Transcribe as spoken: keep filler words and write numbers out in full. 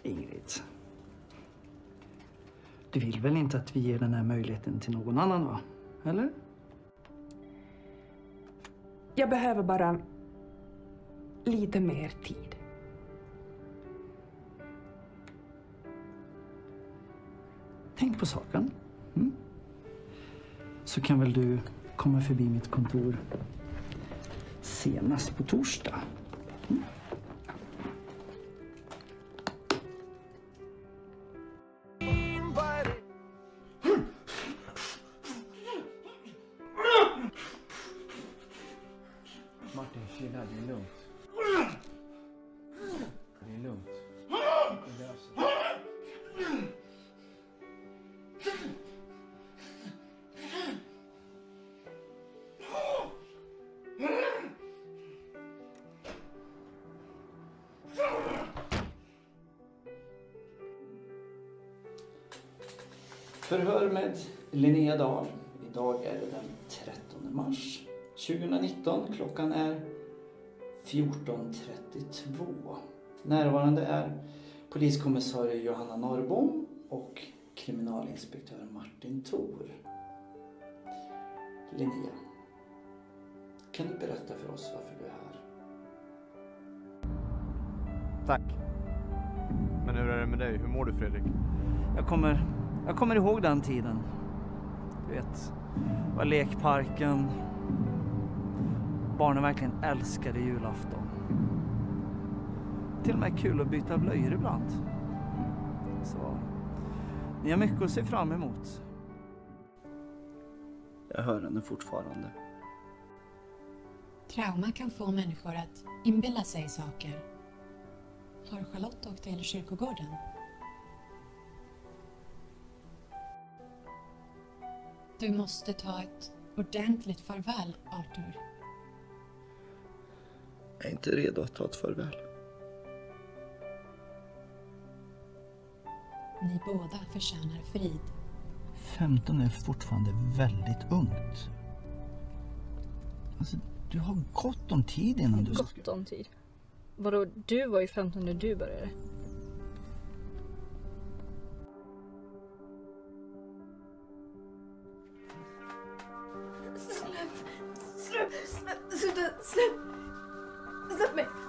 Ingrid. Du vill väl inte att vi ger den här möjligheten till någon annan, va? Eller? Jag behöver bara lite mer tid. Tänk på saken. Mm? Så kan väl du komma förbi mitt kontor senast på torsdag. Mm? Martin, chilla, det är lugnt. Det är lugnt. Det löser sig. Förhör med Linnea Dahl. Idag är det den trettonde mars tjugonitton. Klockan är fjorton trettiotvå. Närvarande är poliskommissarie Johanna Norrbom och kriminalinspektör Martin Thor. Linnea, kan du berätta för oss varför du är här? Tack. Men hur är det med dig? Hur mår du, Fredrik? Jag kommer, jag kommer ihåg den tiden. Du vet, var lekparken. Barnen verkligen älskade julafton. Till och med kul att byta blöjor ibland. Så ni har mycket att se fram emot. Jag hör henne fortfarande. Trauma kan få människor att inbilla sig saker. Har Charlotte åkt till kyrkogården? Du måste ta ett ordentligt farväl, Arthur. Jag är inte redo att ta ett farväl. Ni båda förtjänar frid. femton är fortfarande väldigt ungt. Alltså, du har gott om tid innan du... Gott om tid? Vadå, du var ju femton när du började. Släpp, släpp, släpp, släpp, släpp, släpp mig.